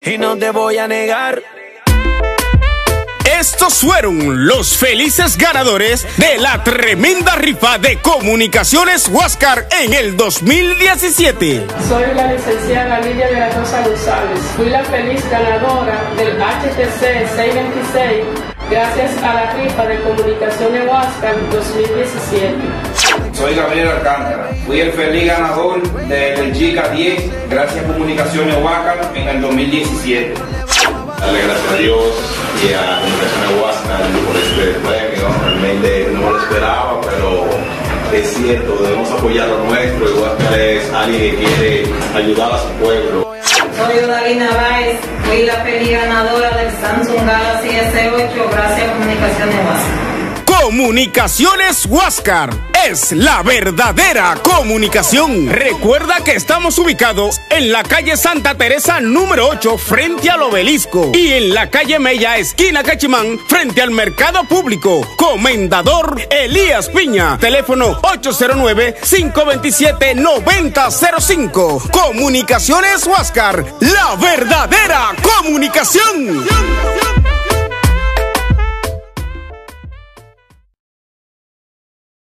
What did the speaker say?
Y no te voy a negar. Estos fueron los felices ganadores de la tremenda rifa de Comunicaciones Huáscar en el 2017. Soy la licenciada Lidia de la Rosa González. Fui la feliz ganadora del HTC 626 gracias a la rifa de Comunicaciones Huáscar 2017. Soy Gabriel Alcántara. Fui el feliz ganador del Chica 10 gracias a Comunicaciones Huáscar en el 2017. Darle gracias a Dios y a Comunicaciones Huáscar por este premio. Realmente no me lo esperaba, pero es cierto, debemos apoyar lo nuestro. Y Huáscar es alguien que quiere ayudar a su pueblo. Soy Odalina Báez, fui la feliz ganadora del Samsung Galaxy S8 gracias a Comunicaciones Huáscar. Comunicaciones Huáscar es la verdadera comunicación. Recuerda que estamos ubicados en la calle Santa Teresa número 8 frente al obelisco y en la calle Mella esquina Cachimán frente al mercado público. Comendador Elías Piña, teléfono 809-527-9005. Comunicaciones Huáscar, la verdadera comunicación.